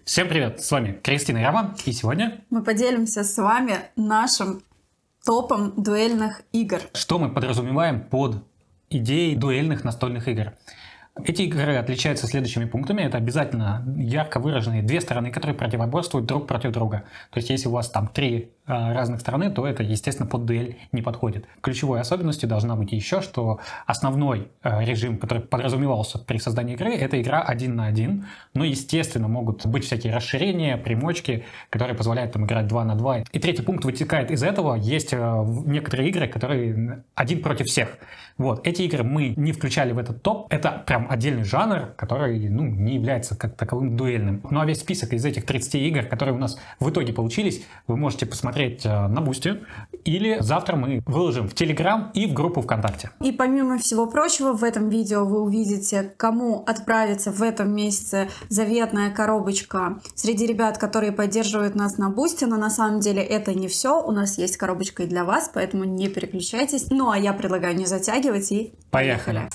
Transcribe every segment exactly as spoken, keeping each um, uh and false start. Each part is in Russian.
Всем привет, с вами Кристина Ява, и сегодня мы поделимся с вами нашим топом дуэльных игр. Что мы подразумеваем под идеей дуэльных настольных игр? Эти игры отличаются следующими пунктами. Это обязательно ярко выраженные две стороны, которые противоборствуют друг против друга. То есть если у вас там три э, разных стороны, то это, естественно, под дуэль не подходит. Ключевой особенностью должна быть еще, что основной э, режим, который подразумевался при создании игры, это игра один на один. Но, естественно, могут быть всякие расширения, примочки, которые позволяют там играть два на два. И третий пункт вытекает из этого. Есть э, некоторые игры, которые один против всех. Вот. Эти игры мы не включали в этот топ. Это прям отдельный жанр, который ну, не является как таковым дуэльным. Ну а весь список из этих тридцати игр, которые у нас в итоге получились, вы можете посмотреть на Бусти, или завтра мы выложим в Телеграм и в группу ВКонтакте. И помимо всего прочего, в этом видео вы увидите, кому отправится в этом месяце заветная коробочка среди ребят, которые поддерживают нас на Бусти. Но на самом деле это не все. У нас есть коробочка и для вас, поэтому не переключайтесь. Ну а я предлагаю не затягивать и поехали.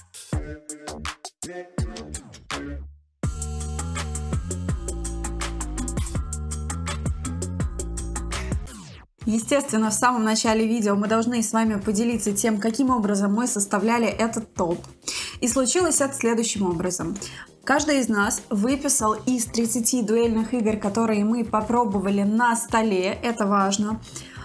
Естественно, в самом начале видео мы должны с вами поделиться тем, каким образом мы составляли этот топ. И случилось это следующим образом. Каждый из нас выписал из тридцати дуэльных игр, которые мы попробовали на столе, это важно,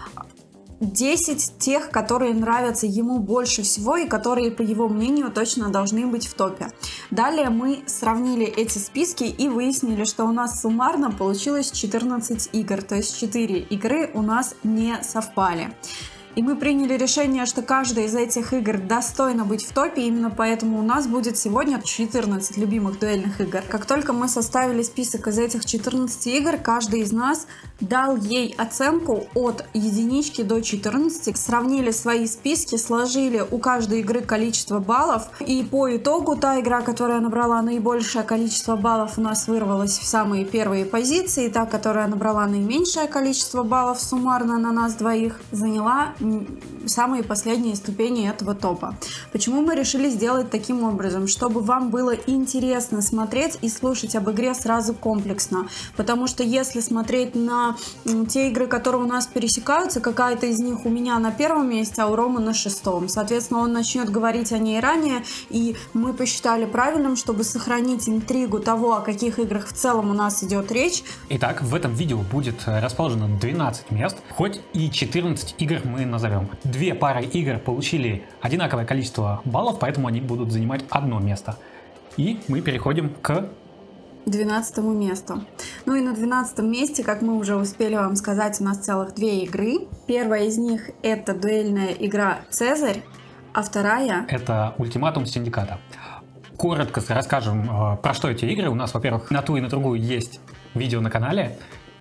десять тех, которые нравятся ему больше всего и которые, по его мнению, точно должны быть в топе. Далее мы сравнили эти списки и выяснили, что у нас суммарно получилось четырнадцать игр, то есть четыре игры у нас не совпали. И мы приняли решение, что каждая из этих игр достойна быть в топе, именно поэтому у нас будет сегодня четырнадцать любимых дуэльных игр. Как только мы составили список из этих четырнадцати игр, каждый из нас дал ей оценку от единички до четырнадцати, сравнили свои списки, сложили у каждой игры количество баллов, и по итогу та игра, которая набрала наибольшее количество баллов, у нас вырвалась в самые первые позиции, та, которая набрала наименьшее количество баллов суммарно на нас двоих, заняла самые последние ступени этого топа. Почему мы решили сделать таким образом? Чтобы вам было интересно смотреть и слушать об игре сразу комплексно. Потому что если смотреть на те игры, которые у нас пересекаются, какая-то из них у меня на первом месте, а у Ромы на шестом. Соответственно, он начнет говорить о ней ранее, и мы посчитали правильным, чтобы сохранить интригу того, о каких играх в целом у нас идет речь. Итак, в этом видео будет расположено двенадцать мест, хоть и четырнадцать игр мы назовем. Две пары игр получили одинаковое количество баллов, поэтому они будут занимать одно место. И мы переходим к двенадцатому месту. Ну и на двенадцатом месте, как мы уже успели вам сказать, у нас целых две игры. Первая из них это дуэльная игра «Цезарь», а вторая это «Ультиматум Синдиката». Коротко расскажем, про что эти игры. У нас, во-первых, на ту и на другую есть видео на канале.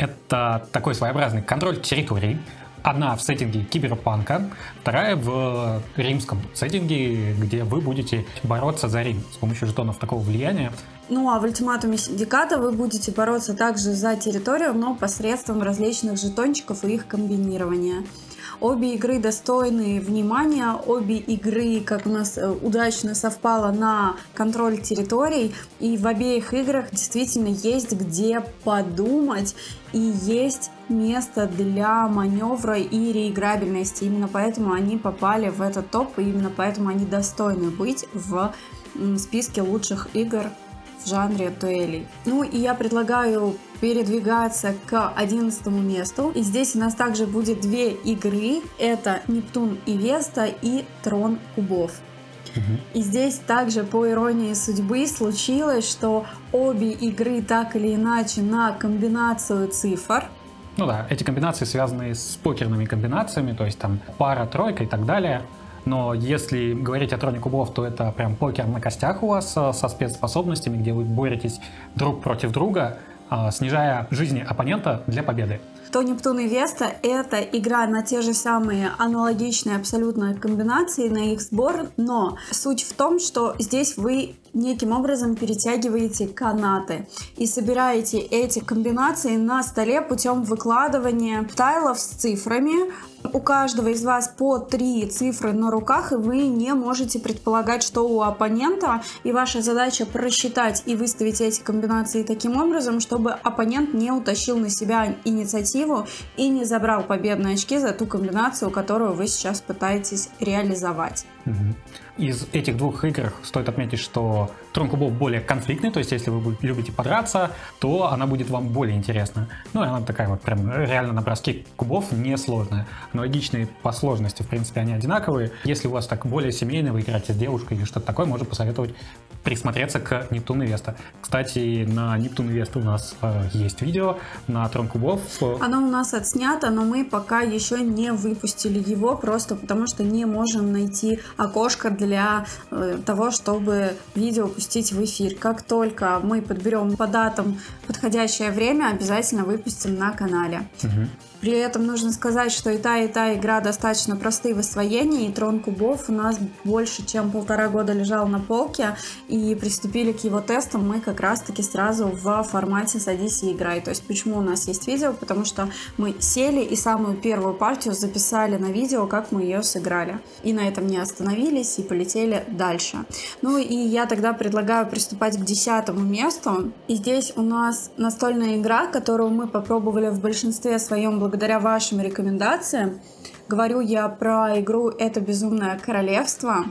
Это такой своеобразный контроль территорий. Одна в сеттинге киберпанка, вторая в римском сеттинге, где вы будете бороться за Рим с помощью жетонов такого влияния. Ну а в «Ультиматуме Синдиката» вы будете бороться также за территорию, но посредством различных жетончиков и их комбинирования. Обе игры достойны внимания, обе игры, как у нас удачно совпало, на контроль территорий, и в обеих играх действительно есть где подумать и есть место для маневра и реиграбельности. Именно поэтому они попали в этот топ, и именно поэтому они достойны быть в списке лучших игр в жанре дуэлей. Ну и я предлагаю передвигаться к одиннадцатому месту. И здесь у нас также будет две игры. Это «Нептун и Веста» и «Трон кубов». И здесь также, по иронии судьбы, случилось, что обе игры так или иначе на комбинацию цифр. Ну да, эти комбинации связаны с покерными комбинациями, то есть там пара, тройка и так далее. Но если говорить о троне кубов, то это прям покер на костях у вас со спецспособностями, где вы боретесь друг против друга, снижая жизни оппонента для победы. То «Нептун и Веста» — это игра на те же самые аналогичные абсолютно комбинации, на их сбор, но суть в том, что здесь вы неким образом перетягиваете канаты и собираете эти комбинации на столе путем выкладывания тайлов с цифрами. У каждого из вас по три цифры на руках, и вы не можете предполагать, что у оппонента, и ваша задача просчитать и выставить эти комбинации таким образом, чтобы оппонент не утащил на себя инициативу и не забрал победные очки за ту комбинацию, которую вы сейчас пытаетесь реализовать. Из этих двух игр стоит отметить, что Трон кубов более конфликтный, то есть если вы любите подраться, то она будет вам более интересна. Ну и она такая вот прям реально на броски кубов несложная. Аналогичные по сложности, в принципе, они одинаковые. Если у вас так более семейно, вы играете с девушкой или что-то такое, можно посоветовать присмотреться к Нептун и Веста. Кстати, на Нептун и Весту у нас э, есть видео, на Трон кубов. Оно у нас отснято, но мы пока еще не выпустили его, просто потому что не можем найти окошко для э, того, чтобы видео пустить в эфир. Как только мы подберем по датам подходящее время, обязательно выпустим на канале. Угу. При этом нужно сказать, что и та, и та игра достаточно простые в освоении, и Трон кубов у нас больше, чем полтора года лежал на полке, и приступили к его тестам мы как раз-таки сразу в формате «Садись и играй». То есть почему у нас есть видео? Потому что мы сели и самую первую партию записали на видео, как мы ее сыграли. И на этом не остановились, и полетели дальше. Ну и я тогда предлагаю приступать к десятому месту. И здесь у нас настольная игра, которую мы попробовали в большинстве своем благодаря вашим рекомендациям. Говорю я про игру «Это безумное королевство».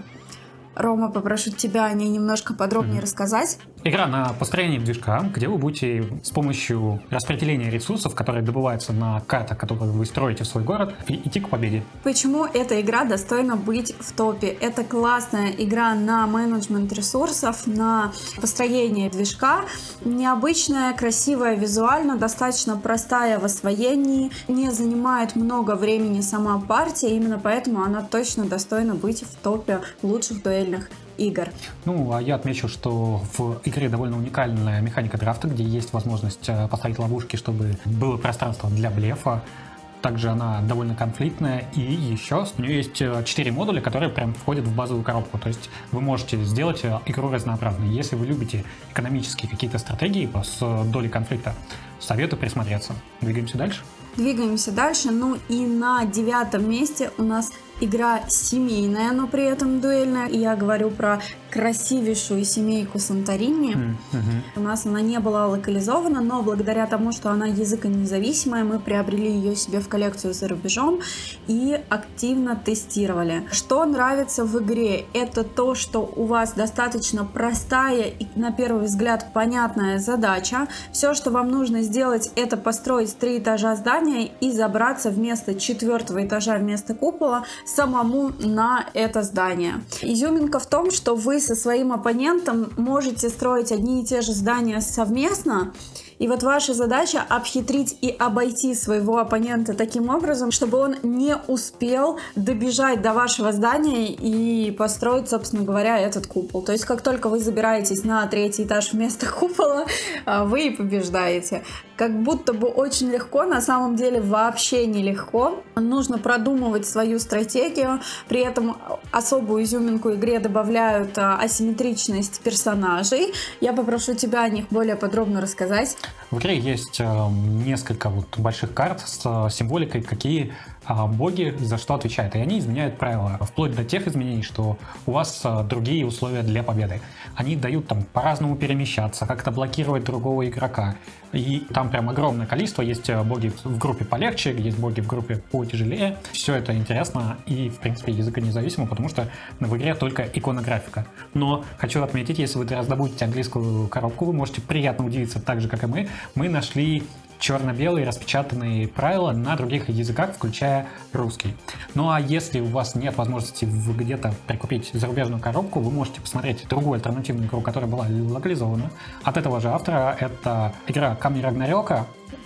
Рома, попрошу тебя о ней немножко подробнее mm-hmm. рассказать. Игра на построение движка, где вы будете с помощью распределения ресурсов, которые добываются на картах, которые вы строите в свой город, идти к победе. Почему эта игра достойна быть в топе? Это классная игра на менеджмент ресурсов, на построение движка. Необычная, красивая визуально, достаточно простая в освоении, не занимает много времени сама партия, именно поэтому она точно достойна быть в топе лучших дуэльных игр. Ну, а я отмечу, что в игре довольно уникальная механика драфта, где есть возможность поставить ловушки, чтобы было пространство для блефа. Также она довольно конфликтная, и еще у нее есть четыре модуля, которые прям входят в базовую коробку. То есть вы можете сделать игру разнообразной. Если вы любите экономические какие-то стратегии с долей конфликта, советую присмотреться. Двигаемся дальше. Двигаемся дальше. Ну и на девятом месте у нас игра семейная, но при этом дуэльная. И я говорю про красивейшую семейку Санторини. Mm-hmm. У нас она не была локализована, но благодаря тому, что она языконезависимая, мы приобрели ее себе в коллекцию за рубежом и активно тестировали. Что нравится в игре? Это то, что у вас достаточно простая и, на первый взгляд, понятная задача. Все, что вам нужно сделать, это построить три этажа здания и забраться вместо четвертого этажа, вместо купола, самому на это здание. Изюминка в том, что вы со своим оппонентом можете строить одни и те же здания совместно, и вот ваша задача обхитрить и обойти своего оппонента таким образом, чтобы он не успел добежать до вашего здания и построить, собственно говоря, этот купол. То есть как только вы забираетесь на третий этаж вместо купола, вы и побеждаете. Как будто бы очень легко, на самом деле вообще нелегко. Нужно продумывать свою стратегию, при этом особую изюминку игре добавляют асимметричность персонажей. Я попрошу тебя о них более подробно рассказать. В игре есть э, несколько вот больших карт с э, символикой, какие э, боги за что отвечают. И они изменяют правила, вплоть до тех изменений, что у вас э, другие условия для победы. Они дают там по-разному перемещаться, как-то блокировать другого игрока. И там прям огромное количество. Есть боги в группе полегче, есть боги в группе потяжелее. Все это интересно и, в принципе, языконезависимо, потому что в игре только иконографика. Но хочу отметить, если вы раздобудете английскую коробку, вы можете приятно удивиться так же, как и мы. Мы нашли черно-белые распечатанные правила на других языках, включая русский. Ну а если у вас нет возможности где-то прикупить зарубежную коробку, вы можете посмотреть другую альтернативную игру, которая была локализована от этого же автора. Это игра Камни Рагнарёка.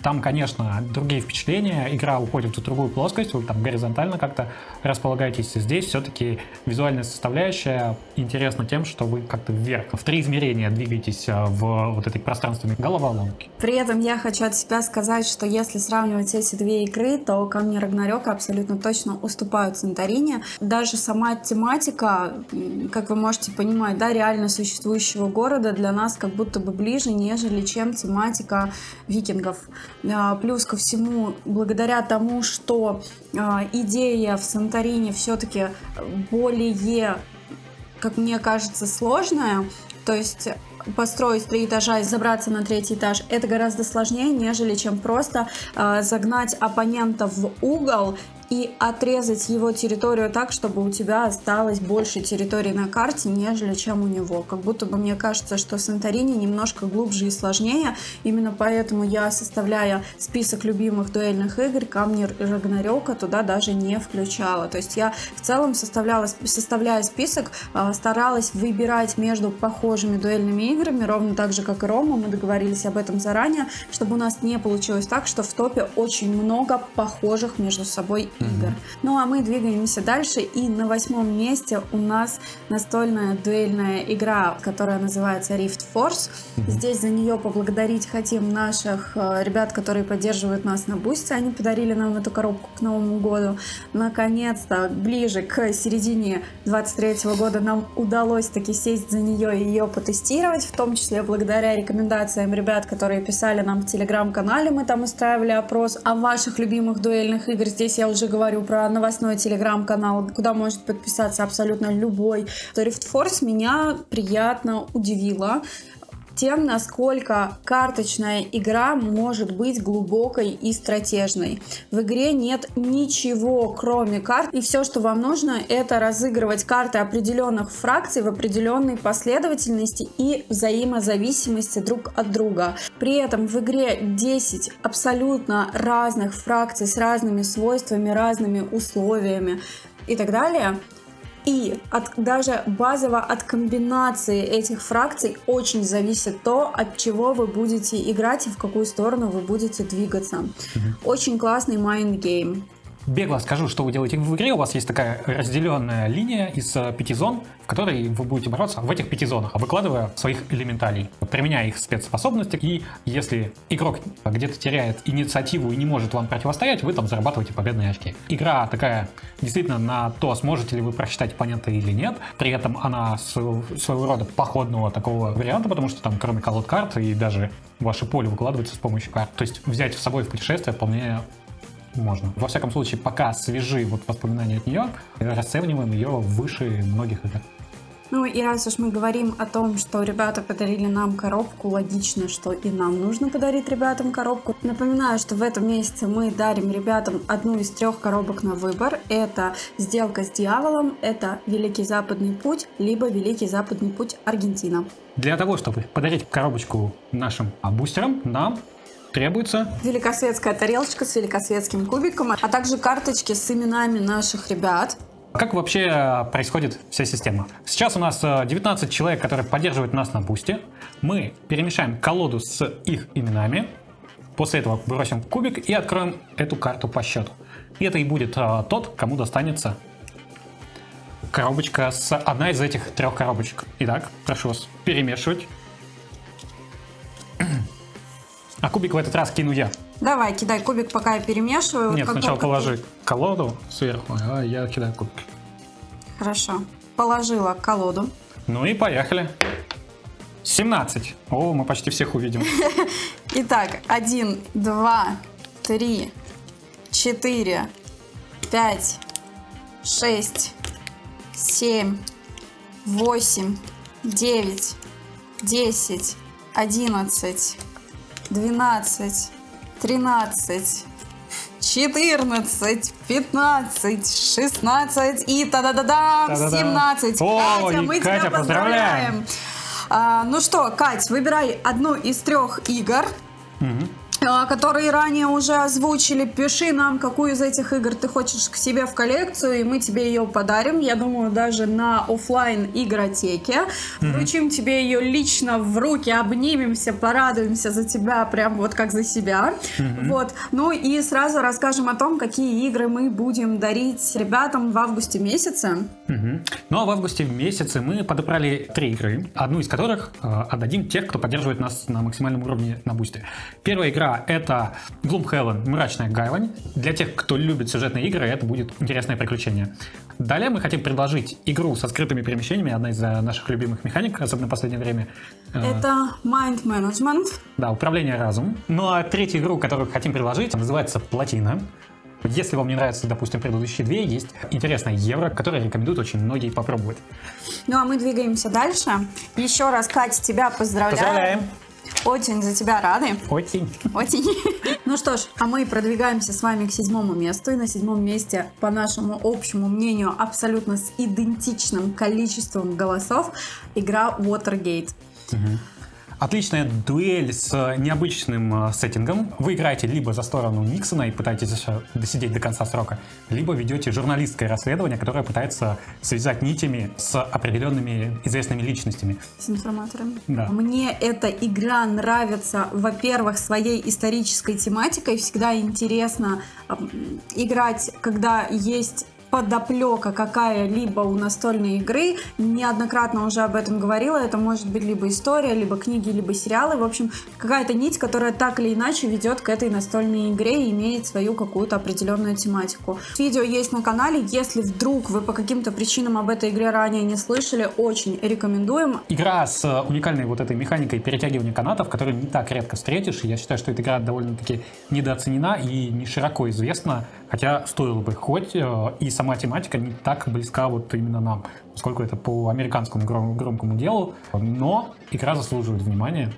Там, конечно, другие впечатления, игра уходит в другую плоскость, вы там горизонтально как-то располагаетесь. Здесь все-таки визуальная составляющая интересна тем, что вы как-то вверх, в три измерения двигаетесь в вот этой пространственной головоломке. При этом я хочу от себя сказать, что если сравнивать эти две игры, то Камни Рагнарёка абсолютно точно уступают Санторини. Даже сама тематика, как вы можете понимать, да, реально существующего города для нас как будто бы ближе, нежели чем тематика викингов. Плюс ко всему, благодаря тому, что идея в Санторини все-таки более, как мне кажется, сложная, то есть построить три этажа и забраться на третий этаж, это гораздо сложнее, нежели чем просто э, загнать оппонента в угол и отрезать его территорию так, чтобы у тебя осталось больше территории на карте, нежели чем у него. Как будто бы мне кажется, что Санторини немножко глубже и сложнее. Именно поэтому я, составляя список любимых дуэльных игр, Камни Рагнарёка туда даже не включала. То есть я в целом составляла, составляя список, старалась выбирать между похожими дуэльными играми, ровно так же, как и Рома. Мы договорились об этом заранее, чтобы у нас не получилось так, что в топе очень много похожих между собой игр. игр. Ну а мы двигаемся дальше, и на восьмом месте у нас настольная дуэльная игра, которая называется Rift Force. Здесь за нее поблагодарить хотим наших э, ребят, которые поддерживают нас на Бусти. Они подарили нам эту коробку к Новому году. Наконец-то, ближе к середине двадцать третьего года нам удалось таки сесть за нее и ее потестировать, в том числе благодаря рекомендациям ребят, которые писали нам в телеграм-канале. Мы там устраивали опрос о ваших любимых дуэльных игр. Здесь я уже говорю про новостной телеграм-канал, куда может подписаться абсолютно любой. Rift Force меня приятно удивила тем, насколько карточная игра может быть глубокой и стратежной. В игре нет ничего, кроме карт, и все, что вам нужно, это разыгрывать карты определенных фракций в определенной последовательности и взаимозависимости друг от друга. При этом в игре десять абсолютно разных фракций с разными свойствами, разными условиями и так далее. И от, даже базово от комбинации этих фракций очень зависит то, от чего вы будете играть и в какую сторону вы будете двигаться. Mm-hmm. Очень классный майнд-гейм. Бегло скажу, что вы делаете в игре. У вас есть такая разделенная линия из пяти зон, в которой вы будете бороться в этих пяти зонах, выкладывая своих элементалей, применяя их спецспособности. И если игрок где-то теряет инициативу и не может вам противостоять, вы там зарабатываете победные очки. Игра такая действительно на то, сможете ли вы просчитать оппонента или нет. При этом она своего, своего рода походного такого варианта, потому что там кроме колод карт и даже ваше поле выкладывается с помощью карт. То есть взять с собой в путешествие вполне можно. Во всяком случае, пока свежи вот воспоминания от нее, расцениваем ее выше многих игр. Ну и раз уж мы говорим о том, что ребята подарили нам коробку, логично, что и нам нужно подарить ребятам коробку. Напоминаю, что в этом месяце мы дарим ребятам одну из трех коробок на выбор. Это «Сделка с дьяволом», это «Великий Западный путь», либо «Великий Западный путь Аргентина». Для того, чтобы подарить коробочку нашим бустерам, нам требуется великосветская тарелочка с великосветским кубиком, а также карточки с именами наших ребят. Как вообще происходит вся система? Сейчас у нас девятнадцать человек, которые поддерживают нас на бусте. Мы перемешаем колоду с их именами. После этого бросим кубик и откроем эту карту по счету. И это и будет а, тот, кому достанется коробочка с одна из этих трех коробочек. Итак, прошу вас перемешивать. А кубик в этот раз кину я. Давай, кидай кубик, пока я перемешиваю. Нет, как сначала только... положи колоду сверху, а я кидаю кубик. Хорошо. Положила колоду. Ну и поехали. семнадцать. О, мы почти всех увидим. Итак, один, два, три, четыре, пять, шесть, семь, восемь, девять, десять, одиннадцать, двенадцать, тринадцать, четырнадцать, пятнадцать, шестнадцать и та-да-да-дам, семнадцать. О, Катя, мы Катя, тебя поздравляем. А, ну что, Кать, выбирай одну из трех игр. Угу. которые ранее уже озвучили. Пиши нам, какую из этих игр ты хочешь к себе в коллекцию, и мы тебе ее подарим. Я думаю, даже на офлайн игротеке. Mm-hmm. Вручим тебе ее лично в руки, обнимемся, порадуемся за тебя, прям вот как за себя. Mm-hmm. Вот. Ну и сразу расскажем о том, какие игры мы будем дарить ребятам в августе месяце. Mm-hmm. Ну а в августе месяце мы подобрали три игры, одну из которых э, отдадим тех, кто поддерживает нас на максимальном уровне на бусте. Первая игра — это Gloomhaven, Мрачная Гавань. Для тех, кто любит сюжетные игры, это будет интересное приключение. Далее мы хотим предложить игру со скрытыми перемещениями, одна из наших любимых механик, особенно в последнее время. Это Mind Management. Да, управление разумом. Ну а третью игру, которую хотим предложить, называется Плотина. Если вам не нравятся, допустим, предыдущие две, есть интересная евро, которую рекомендуют очень многие попробовать. Ну а мы двигаемся дальше. Еще раз, Катя, тебя поздравляю. Поздравляем. Очень за тебя рады. Очень. Очень. Ну что ж, а мы продвигаемся с вами к седьмому месту. И на седьмом месте, по нашему общему мнению, абсолютно с идентичным количеством голосов, игра Watergate. Угу. Отличная дуэль с необычным сеттингом. Вы играете либо за сторону Никсона и пытаетесь досидеть до конца срока, либо ведете журналистское расследование, которое пытается связать нитями с определенными известными личностями. С информаторами. Да. Мне эта игра нравится, во-первых, своей исторической тематикой. Всегда интересно э, играть, когда есть подоплека какая-либо у настольной игры. Неоднократно уже об этом говорила. Это может быть либо история, либо книги, либо сериалы. В общем, какая-то нить, которая так или иначе ведет к этой настольной игре и имеет свою какую-то определенную тематику. Видео есть на канале. Если вдруг вы по каким-то причинам об этой игре ранее не слышали, очень рекомендуем. Игра с уникальной вот этой механикой перетягивания канатов, которую не так редко встретишь. Я считаю, что эта игра довольно-таки недооценена и не широко известна, хотя стоило бы хоть, и сама тематика не так близка вот именно нам, поскольку это по американскому гром- громкому делу, но игра заслуживает внимания.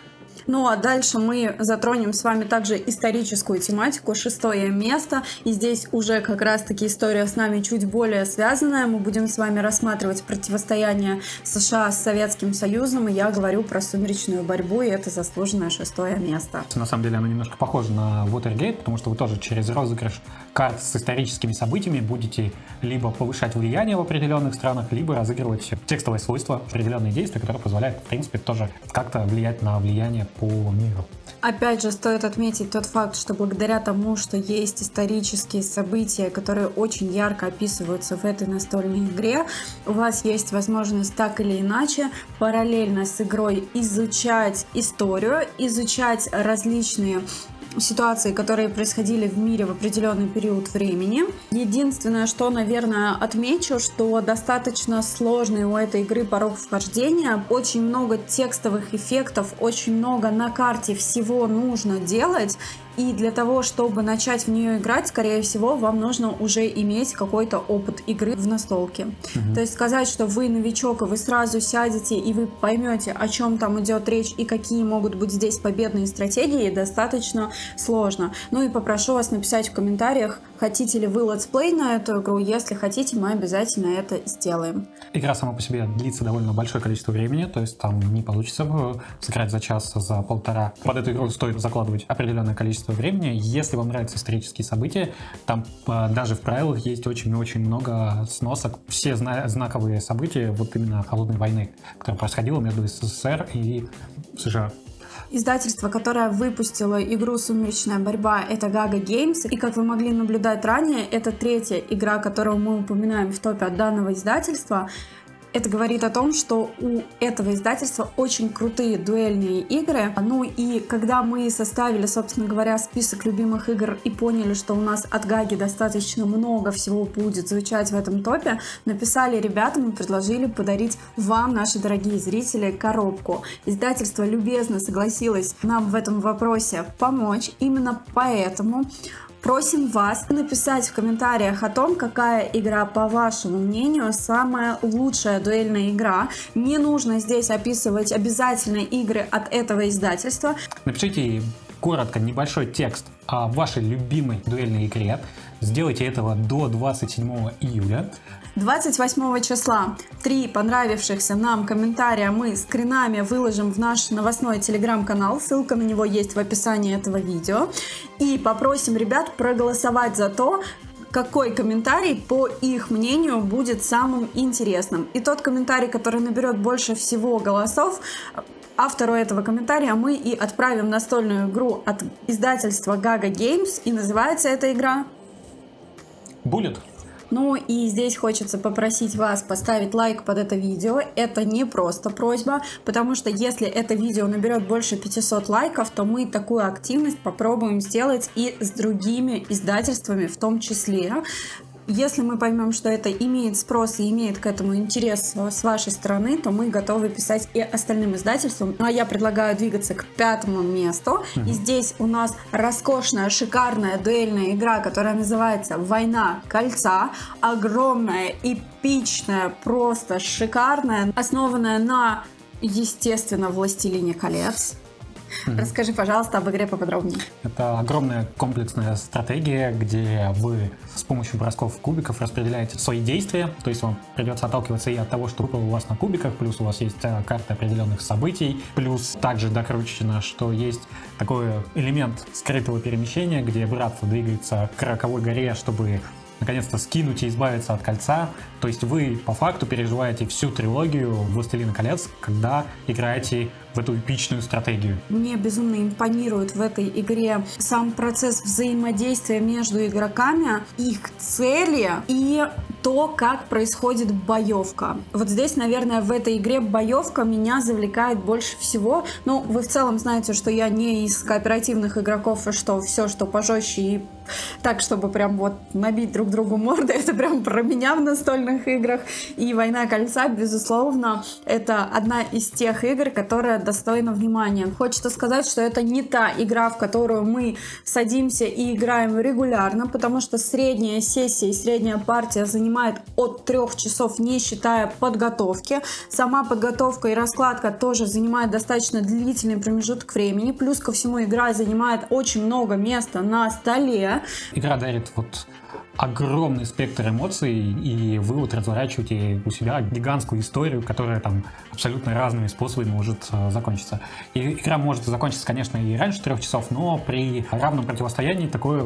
Ну а дальше мы затронем с вами также историческую тематику, шестое место. И здесь уже как раз-таки история с нами чуть более связанная. Мы будем с вами рассматривать противостояние США с Советским Союзом. И я говорю про сумеречную борьбу, и это заслуженное шестое место. На самом деле она немножко похожа на Watergate, потому что вы тоже через розыгрыш карт с историческими событиями будете либо повышать влияние в определенных странах, либо разыгрывать текстовые свойства, определенные действия, которые позволяют, в принципе, тоже как-то влиять на влияние по миру. Опять же, стоит отметить тот факт, что благодаря тому, что есть исторические события, которые очень ярко описываются в этой настольной игре, у вас есть возможность так или иначе параллельно с игрой изучать историю, изучать различные ситуации, которые происходили в мире в определенный период времени. Единственное, что, наверное, отмечу, что достаточно сложный у этой игры порог вхождения. Очень много текстовых эффектов, очень много на карте всего нужно делать. И для того, чтобы начать в нее играть, скорее всего, вам нужно уже иметь какой-то опыт игры в настолке. Угу. То есть сказать, что вы новичок, и вы сразу сядете, и вы поймете, о чем там идет речь, и какие могут быть здесь победные стратегии, достаточно сложно. Ну и попрошу вас написать в комментариях, хотите ли вы летсплей на эту игру. Если хотите, мы обязательно это сделаем. Игра сама по себе длится довольно большое количество времени, то есть там не получится сыграть за час, за полтора. Под эту игру стоит закладывать определенное количество времени. Если вам нравятся исторические события, там э, даже в правилах есть очень-очень много сносок. Все зна- знаковые события вот именно холодной войны, которая происходила между СССР и США. Издательство, которое выпустило игру «Сумеречная борьба», это Gaga Games. И, как вы могли наблюдать ранее, это третья игра, которую мы упоминаем в топе от данного издательства. Это говорит о том, что у этого издательства очень крутые дуэльные игры. Ну и когда мы составили, собственно говоря, список любимых игр и поняли, что у нас от Гаги достаточно много всего будет звучать в этом топе, написали ребятам и предложили подарить вам, наши дорогие зрители, коробку. Издательство любезно согласилось нам в этом вопросе помочь. Именно поэтому просим вас написать в комментариях о том, какая игра, по вашему мнению, самая лучшая дуэльная игра. Не нужно здесь описывать обязательно игры от этого издательства. Напишите коротко небольшой текст о вашей любимой дуэльной игре. Сделайте этого до двадцать седьмого июля. двадцать восьмого числа три понравившихся нам комментария мы скринами выложим в наш новостной телеграм-канал. Ссылка на него есть в описании этого видео. И попросим ребят проголосовать за то, какой комментарий, по их мнению, будет самым интересным. И тот комментарий, который наберет больше всего голосов, автору этого комментария мы и отправим настольную игру от издательства Gaga Games. И называется эта игра Bullet. Ну и здесь хочется попросить вас поставить лайк под это видео. Это не просто просьба, потому что если это видео наберет больше пятисот лайков, то мы такую активность попробуем сделать и с другими издательствами в том числе. Если мы поймем, что это имеет спрос и имеет к этому интерес с вашей стороны, то мы готовы писать и остальным издательствам. Ну а я предлагаю двигаться к пятому месту. Mm-hmm. И здесь у нас роскошная, шикарная дуэльная игра, которая называется «Война кольца». Огромная, эпичная, просто шикарная, основанная на, естественно, «Властелине колец». Mm-hmm. Расскажи, пожалуйста, об игре поподробнее. Это огромная комплексная стратегия, где вы с помощью бросков кубиков распределяете свои действия, то есть вам придется отталкиваться и от того, что выпало у вас на кубиках, плюс у вас есть карта определенных событий, плюс также докручено, что есть такой элемент скрытого перемещения, где братство двигается к роковой горе, чтобы наконец-то скинуть и избавиться от кольца. То есть вы по факту переживаете всю трилогию «Властелина колец», когда играете в эту эпичную стратегию. Мне безумно импонирует в этой игре сам процесс взаимодействия между игроками, их цели и то, как происходит боевка. Вот здесь, наверное, в этой игре боевка меня завлекает больше всего. Ну, вы в целом знаете, что я не из кооперативных игроков, и что все, что пожестче и так, чтобы прям вот набить друг другу морды, это прям про меня в настольных играх. И «Война кольца», безусловно, это одна из тех игр, которая достойна внимания. Хочется сказать, что это не та игра, в которую мы садимся и играем регулярно, потому что средняя сессия и средняя партия занимает от трех часов, не считая подготовки. Сама подготовка и раскладка тоже занимает достаточно длительный промежуток времени. Плюс ко всему игра занимает очень много места на столе. Игра дарит вот огромный спектр эмоций, и вы вот разворачиваете у себя гигантскую историю, которая там абсолютно разными способами может э, закончиться. И игра может закончиться, конечно, и раньше трех часов, но при равном противостоянии такое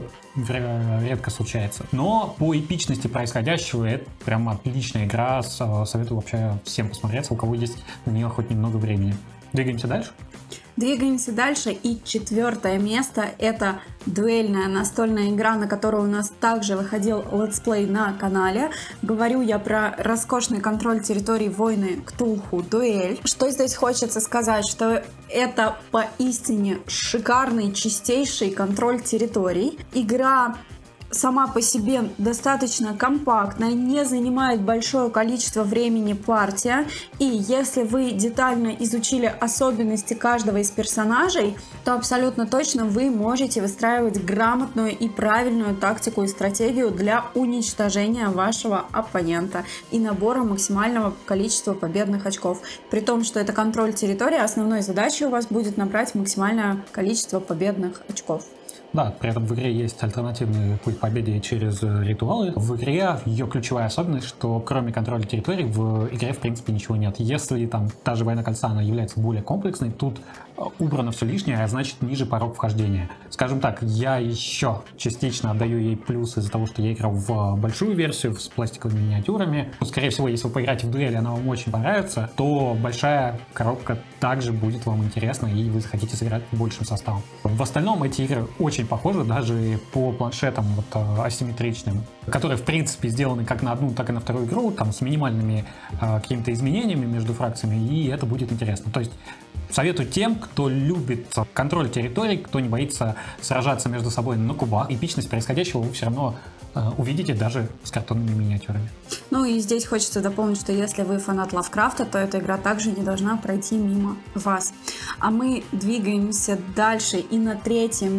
редко случается. Но по эпичности происходящего это прям отличная игра, советую вообще всем посмотреться, у кого есть на нее хоть немного времени. Двигаемся дальше? Двигаемся дальше, и четвертое место — это дуэльная настольная игра, на которую у нас также выходил летсплей на канале. Говорю я про роскошный контроль территорий «Войны Ктулху Дуэль». Что здесь хочется сказать, что это поистине шикарный, чистейший контроль территорий. Игра сама по себе достаточно компактная, не занимает большое количество времени партия, и если вы детально изучили особенности каждого из персонажей, то абсолютно точно вы можете выстраивать грамотную и правильную тактику и стратегию для уничтожения вашего оппонента и набора максимального количества победных очков. При том, что это контроль территории, основной задачей у вас будет набрать максимальное количество победных очков. Да, при этом в игре есть альтернативный путь к победе через ритуалы. В игре ее ключевая особенность, что кроме контроля территорий в игре в принципе ничего нет. Если там та же «Война кольца» она является более комплексной, тут убрано все лишнее, а значит ниже порог вхождения. Скажем так, я еще частично отдаю ей плюс из-за того, что я играл в большую версию с пластиковыми миниатюрами. Скорее всего, если вы поиграете в дуэль, она вам очень понравится, то большая коробка также будет вам интересна, и вы захотите сыграть большим составом. В остальном эти игры очень похожи, даже по планшетам вот, асимметричным, которые в принципе сделаны как на одну, так и на вторую игру, там с минимальными э, какими-то изменениями между фракциями, и это будет интересно. То есть советую тем, кто любит контроль территорий, кто не боится сражаться между собой на кубах. Эпичность происходящего вы все равно э, увидите даже с картонными миниатюрами. Ну и здесь хочется дополнить, что если вы фанат Лавкрафта, то эта игра также не должна пройти мимо вас. А мы двигаемся дальше, и на третьем месте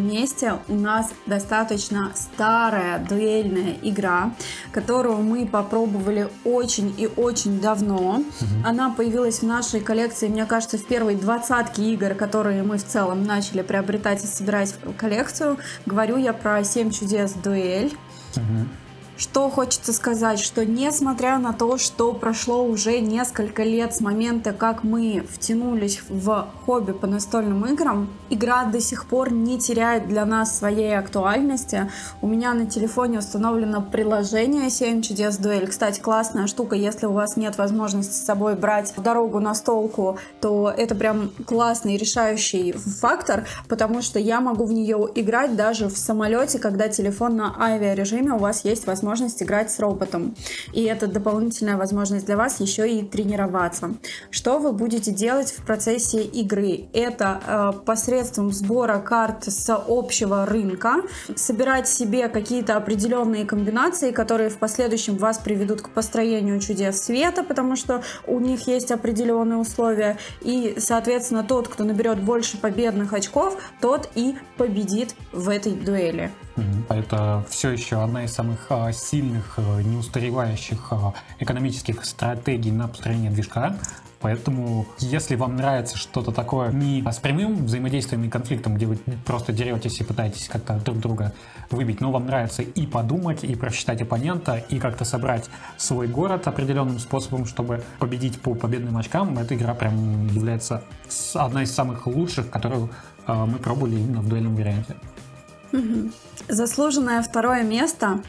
варианте у нас достаточно старая дуэльная игра, которую мы попробовали очень и очень давно. Угу. Она появилась в нашей коллекции, мне кажется, в первой двадцатке игр, которые мы в целом начали приобретать и собирать в коллекцию. Говорю я про «Семь чудес. Дуэль». Угу. Что хочется сказать, что несмотря на то, что прошло уже несколько лет с момента, как мы втянулись в хобби по настольным играм, игра до сих пор не теряет для нас своей актуальности. У меня на телефоне установлено приложение «Семь чудес. Дуэль». Кстати, классная штука, если у вас нет возможности с собой брать в дорогу настолку, то это прям классный решающий фактор, потому что я могу в нее играть даже в самолете, когда телефон на авиарежиме, у вас есть возможность возможность играть с роботом. И это дополнительная возможность для вас еще и тренироваться. Что вы будете делать в процессе игры? Это э, посредством сбора карт с общего рынка, собирать себе какие-то определенные комбинации, которые в последующем вас приведут к построению чудес света, потому что у них есть определенные условия. И, соответственно, тот, кто наберет больше победных очков, тот и победит в этой дуэли. Это все еще одна из самых а, сильных, а, неустаревающих а, экономических стратегий на построение движка. Поэтому, если вам нравится что-то такое не с прямым взаимодействием и конфликтом, где вы просто деретесь и пытаетесь как-то друг друга выбить, но вам нравится и подумать, и просчитать оппонента, и как-то собрать свой город определенным способом, чтобы победить по победным очкам, эта игра прям является одной из самых лучших, которую а, мы пробовали именно в дуэльном варианте. Угу. Заслуженное второе место.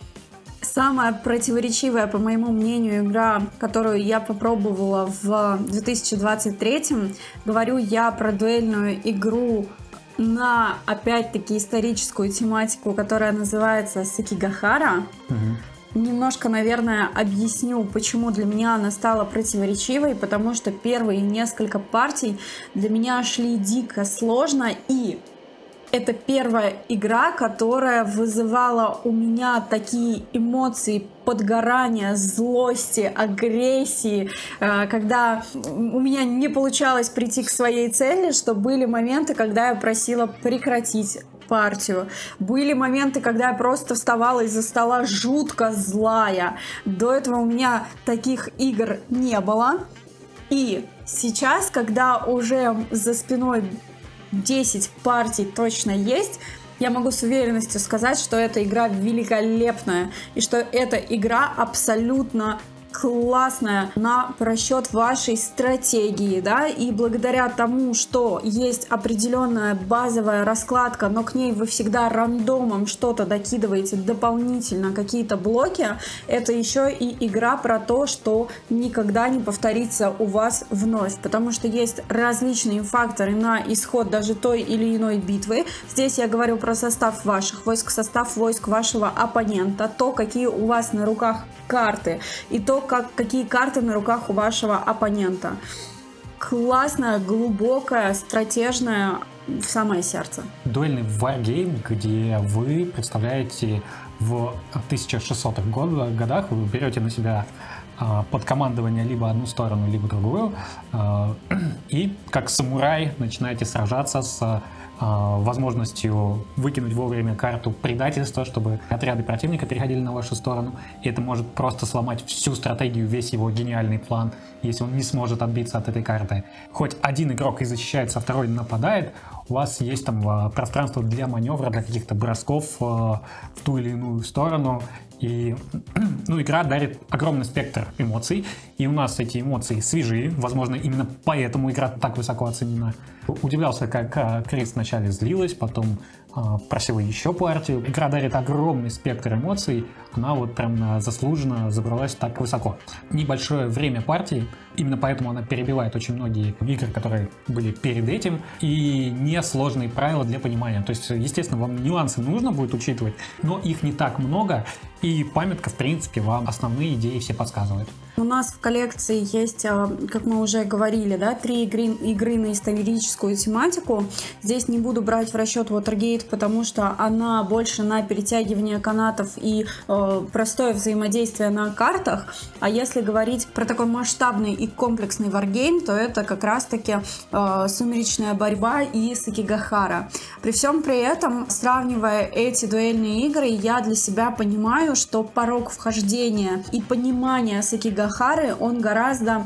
Самая противоречивая, по моему мнению, игра, которую я попробовала в две тысячи двадцать третьем. Говорю я про дуэльную игру на, опять-таки, историческую тематику, которая называется Сэкигахара. Угу. Немножко, наверное, объясню, почему для меня она стала противоречивой, потому что первые несколько партий для меня шли дико сложно, и это первая игра, которая вызывала у меня такие эмоции подгорания, злости, агрессии, когда у меня не получалось прийти к своей цели, что были моменты, когда я просила прекратить партию. Были моменты, когда я просто вставала из-за стола жутко злая. До этого у меня таких игр не было. И сейчас, когда уже за спиной десять партий точно есть, я могу с уверенностью сказать, что эта игра великолепная и что эта игра абсолютно классная на просчет вашей стратегии, да, и благодаря тому, что есть определенная базовая раскладка, но к ней вы всегда рандомом что-то докидываете дополнительно, какие-то блоки, это еще и игра про то, что никогда не повторится у вас вновь, потому что есть различные факторы на исход даже той или иной битвы. Здесь я говорю про состав ваших войск, состав войск вашего оппонента, то, какие у вас на руках карты, и то, как, какие карты на руках у вашего оппонента. Классная, глубокая, стратежная, в самое сердце. Дуэльный варгейм, где вы представляете в тысяча шестисотых годах, вы берете на себя а, под командование либо одну сторону, либо другую, а, и как самурай начинаете сражаться с возможностью выкинуть вовремя карту предательства, чтобы отряды противника переходили на вашу сторону. И это может просто сломать всю стратегию, весь его гениальный план, если он не сможет отбиться от этой карты. Хоть один игрок и защищается, а второй нападает, у вас есть там пространство для маневра, для каких-то бросков в ту или иную сторону. И ну, игра дарит огромный спектр эмоций, и у нас эти эмоции свежие, возможно, именно поэтому игра так высоко оценена. Удивлялся, как Крис вначале злилась, потом а, просила еще партию. Игра дарит огромный спектр эмоций, она вот прям заслуженно забралась так высоко. Небольшое время партии, именно поэтому она перебивает очень многие игры, которые были перед этим, и несложные правила для понимания. То есть, естественно, вам нюансы нужно будет учитывать, но их не так много, И памятка, в принципе, вам основные идеи все подсказывает. У нас в коллекции есть, как мы уже говорили, да, три игры, игры на историческую тематику. Здесь не буду брать в расчет Watergate, потому что она больше на перетягивание канатов и э, простое взаимодействие на картах. А если говорить про такой масштабный и комплексный варгейм, то это как раз-таки э, «Сумеречная борьба» и «Сэкигахара». При всем при этом, сравнивая эти дуэльные игры, я для себя понимаю, что порог вхождения и понимания Сэкигахары, он гораздо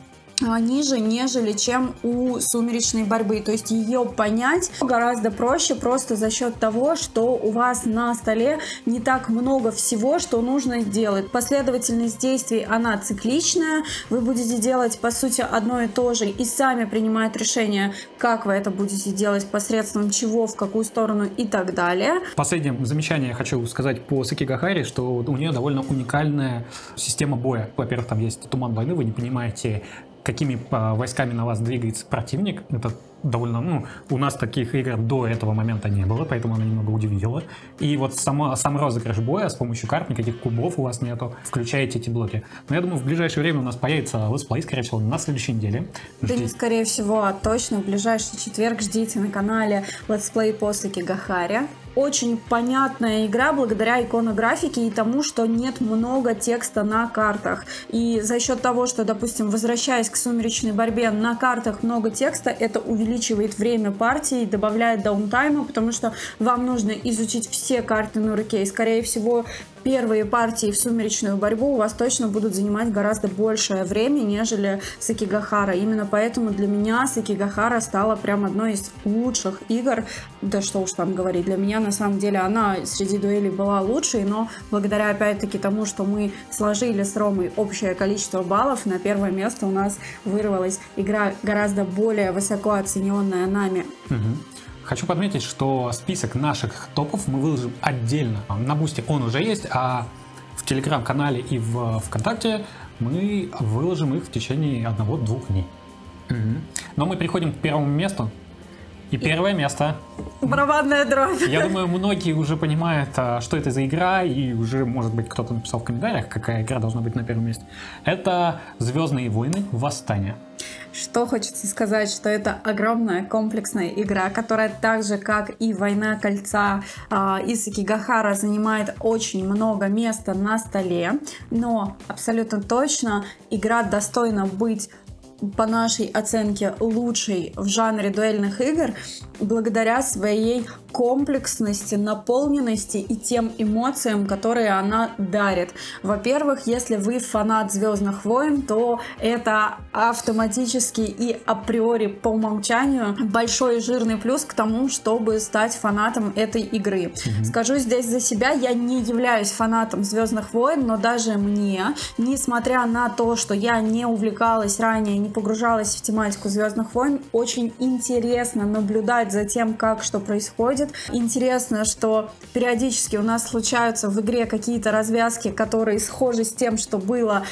ниже, нежели чем у «Сумеречной борьбы». То есть ее понять гораздо проще просто за счет того, что у вас на столе не так много всего, что нужно сделать. Последовательность действий, она цикличная. Вы будете делать, по сути, одно и то же и сами принимать решение, как вы это будете делать, посредством чего, в какую сторону и так далее. Последнее замечание я хочу сказать по Сэкигахаре, что у нее довольно уникальная система боя. Во-первых, там есть туман войны, вы не понимаете, какими а, войсками на вас двигается противник. Это довольно, ну, у нас таких игр до этого момента не было, поэтому она немного удивила. И вот сама, сам розыгрыш боя с помощью карт, никаких кубов у вас нету, включаете эти блоки. Но я думаю, в ближайшее время у нас появится летсплей, скорее всего, на следующей неделе. Да не скорее всего, а точно в ближайший четверг ждите на канале летсплей по Сэкигахаре. Очень понятная игра благодаря иконографике и тому, что нет много текста на картах. И за счет того, что, допустим, возвращаясь к «Сумеречной борьбе», на картах много текста, это увеличивает время партии, добавляет даунтайма, потому что вам нужно изучить все карты на руке. И, скорее всего, первые партии в «Сумеречную борьбу» у вас точно будут занимать гораздо большее время, нежели Сэкигахара. Именно поэтому для меня Сэкигахара стала прям одной из лучших игр. Да что уж там говорить, для меня на самом деле она среди дуэлей была лучшей, но благодаря опять-таки тому, что мы сложили с Ромой общее количество баллов, на первое место у нас вырвалась игра гораздо более высоко оцененная нами. Угу. Хочу подметить, что список наших топов мы выложим отдельно. На Бусти он уже есть, а в Телеграм-канале и в ВКонтакте мы выложим их в течение одного-двух дней. Угу. Но мы переходим к первому месту. И первое место. Барабанная дробь. Я думаю, многие уже понимают, что это за игра, и уже, может быть, кто-то написал в комментариях, какая игра должна быть на первом месте. Это «Звездные войны. Восстание». Что хочется сказать, что это огромная комплексная игра, которая так же, как и «Война кольца» и Сэкигахара, занимает очень много места на столе, но абсолютно точно игра достойна быть, по нашей оценке, лучшей в жанре дуэльных игр благодаря своей комплексности, наполненности и тем эмоциям, которые она дарит. Во-первых, если вы фанат «Звездных войн», то это автоматически и априори по умолчанию большой и жирный плюс к тому, чтобы стать фанатом этой игры. Mm-hmm. Скажу здесь за себя, я не являюсь фанатом «Звездных войн», но даже мне, несмотря на то, что я не увлекалась ранее, не погружалась в тематику «Звездных войн», очень интересно наблюдать за тем, как что происходит. Интересно, что периодически у нас случаются в игре какие-то развязки, которые схожи с тем, что было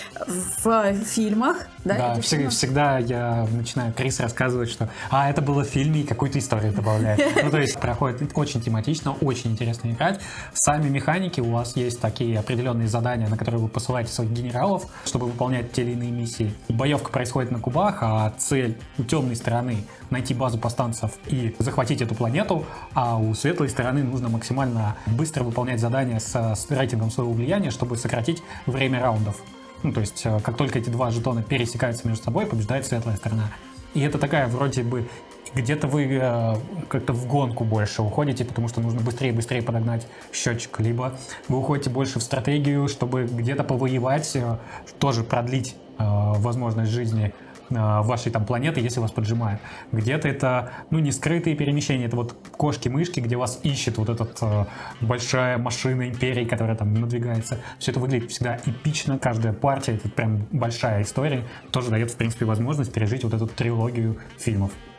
в фильмах. Да, да всегда, всегда я начинаю Крис рассказывать, что а, это было в фильме, и какую-то историю добавляет. Ну, то есть проходит очень тематично, очень интересно играть. Сами механики, у вас есть такие определенные задания, на которые вы посылаете своих генералов, чтобы выполнять те или иные миссии. Боевка происходит на кубах, а цель у темной стороны найти базу повстанцев и захватить эту планету, а у светлой стороны нужно максимально быстро выполнять задания с, с рейтингом своего влияния, чтобы сократить время раундов. Ну, то есть, как только эти два жетона пересекаются между собой, побеждает светлая сторона. И это такая, вроде бы, где-то вы э, как-то в гонку больше уходите, потому что нужно быстрее-быстрее подогнать счетчик. Либо вы уходите больше в стратегию, чтобы где-то повоевать, э, тоже продлить э, возможность жизни вашей там планеты, если вас поджимают. Где-то это, ну, не скрытые перемещения, это вот кошки-мышки, где вас ищет вот эта э, большая машина империи, которая там надвигается. Все это выглядит всегда эпично, каждая партия, это прям большая история, тоже дает, в принципе, возможность пережить вот эту трилогию фильмов.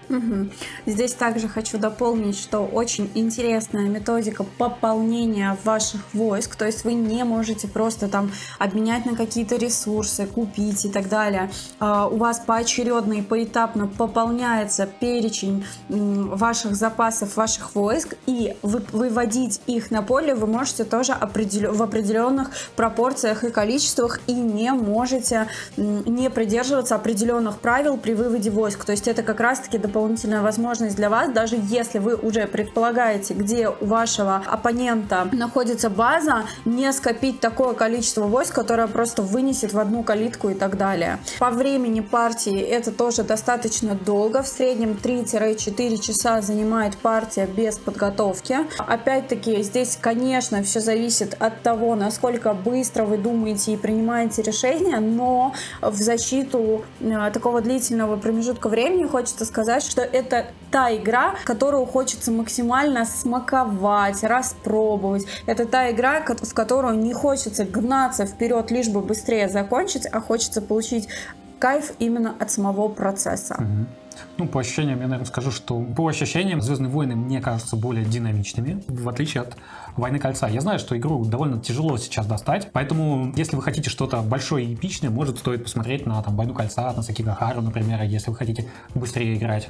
Угу. Здесь также хочу дополнить, что очень интересная методика пополнения ваших войск, то есть вы не можете просто там обменять на какие-то ресурсы, купить и так далее. У вас поочередно и поэтапно пополняется перечень ваших запасов, ваших войск, и вы, выводить их на поле вы можете тоже определен, в определенных пропорциях и количествах, и не можете не придерживаться определенных правил при выводе войск. То есть это как раз-таки дополнительная дополнительная возможность для вас, даже если вы уже предполагаете, где у вашего оппонента находится база, не скопить такое количество войск, которое просто вынесет в одну калитку и так далее. По времени партии это тоже достаточно долго, в среднем три-четыре часа занимает партия без подготовки. Опять-таки здесь, конечно, все зависит от того, насколько быстро вы думаете и принимаете решения, но в защиту такого длительного промежутка времени хочется сказать, что это та игра, которую хочется максимально смаковать, распробовать. Это та игра, в которую не хочется гнаться вперед, лишь бы быстрее закончить, а хочется получить кайф именно от самого процесса. Угу. Ну, по ощущениям, я, наверное, скажу, что по ощущениям «Звездные войны» мне кажутся более динамичными, в отличие от «Войны кольца». Я знаю, что игру довольно тяжело сейчас достать, поэтому, если вы хотите что-то большое и эпичное, может, стоит посмотреть на там, «Войну кольца», на Сакигахару, например, если вы хотите быстрее играть.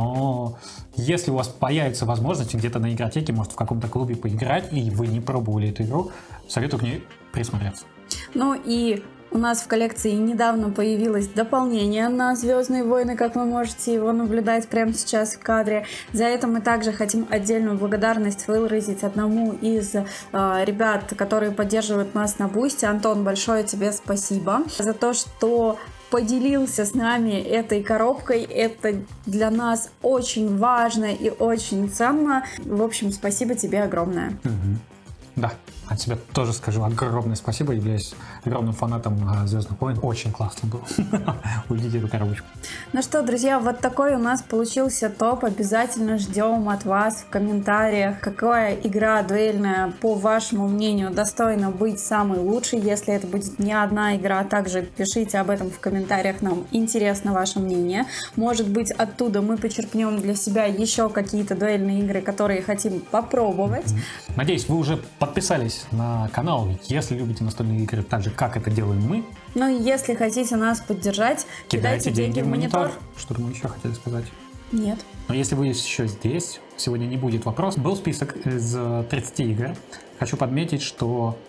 Но если у вас появится возможность где-то на игротеке, может, в каком-то клубе поиграть, и вы не пробовали эту игру, советую к ней присмотреться. Ну и у нас в коллекции недавно появилось дополнение на «Звездные войны», как вы можете его наблюдать прямо сейчас в кадре. За это мы также хотим отдельную благодарность выразить одному из э, ребят, которые поддерживают нас на Бусти. Антон, большое тебе спасибо за то, что поделился с нами этой коробкой. Это для нас очень важно и очень ценно. В общем, спасибо тебе огромное. Угу. Да, от себя тоже скажу огромное спасибо. Являюсь огромным фанатом «Звездных войн». Очень классно было увидеть эту коробочку. Ну что, друзья, вот такой у нас получился топ. Обязательно ждем от вас в комментариях, какая игра дуэльная, по вашему мнению, достойна быть самой лучшей. Если это будет не одна игра, также пишите об этом в комментариях. Нам интересно ваше мнение. Может быть, оттуда мы почерпнем для себя еще какие-то дуэльные игры, которые хотим попробовать. Надеюсь, вы уже подписались на канал, если любите настольные игры так же, как это делаем мы. Ну и если хотите нас поддержать, кидайте, кидайте деньги, деньги в монитор. монитор. Что-то мы еще хотели сказать? Нет. Но если вы еще здесь, сегодня не будет вопрос. Был список из тридцати игр. Хочу подметить, что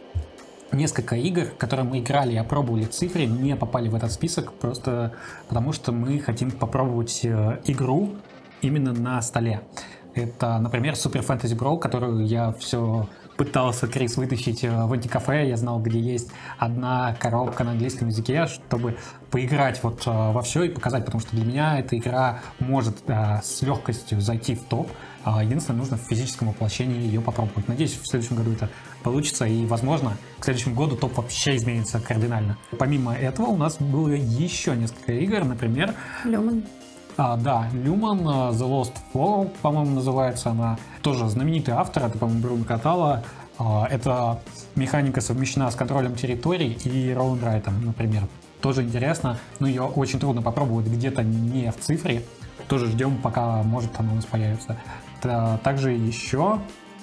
несколько игр, которые мы играли и опробовали в цифре, не попали в этот список, просто потому что мы хотим попробовать игру именно на столе. Это, например, Super Fantasy Brawl, которую я все пытался, Крис, вытащить в антикафе. Я знал, где есть одна коробка на английском языке, чтобы поиграть вот во все и показать, потому что для меня эта игра может а, с легкостью зайти в топ. А, единственное, нужно в физическом воплощении ее попробовать. Надеюсь, в следующем году это получится, и, возможно, к следующему году топ вообще изменится кардинально. Помимо этого, у нас было еще несколько игр, например... Люмен. А, да, Люмен, The Lost Floor, по-моему, называется она. Тоже знаменитый автор, это, по-моему, Бруно Катала. А, эта механика совмещена с контролем территорий и ролл-н-райтом, например. Тоже интересно, но ее очень трудно попробовать где-то не в цифре. Тоже ждем, пока, может, она у нас появится. Также еще...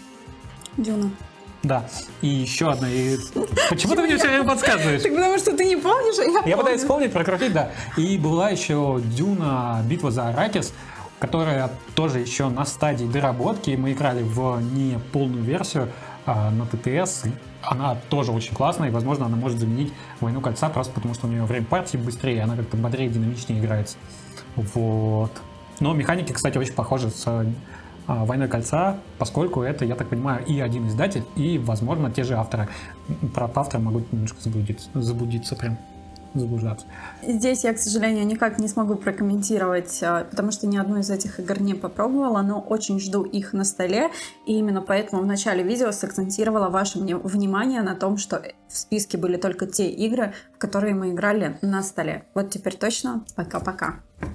Дюна. Да, и еще одна. И... Почему ты мне все время подсказываешь? Так потому что ты не помнишь, а я помню. Я пытаюсь вспомнить, прокрутить, да. И была еще Дюна, Битва за Аракис, которая тоже еще на стадии доработки. Мы играли в не полную версию, а на ТТС. Она тоже очень классная, и, возможно, она может заменить Войну кольца, просто потому что у нее время партии быстрее, она как-то бодрее, динамичнее играется. Вот. Но механики, кстати, очень похожи с Войной кольца, поскольку это, я так понимаю, и один издатель, и, возможно, те же авторы. Про автора могу немножко заблудиться, заблудиться прям, заблуждаться. Здесь я, к сожалению, никак не смогу прокомментировать, потому что ни одну из этих игр не попробовала, но очень жду их на столе, и именно поэтому в начале видео сакцентировала ваше внимание на том, что в списке были только те игры, в которые мы играли на столе. Вот теперь точно. Пока-пока.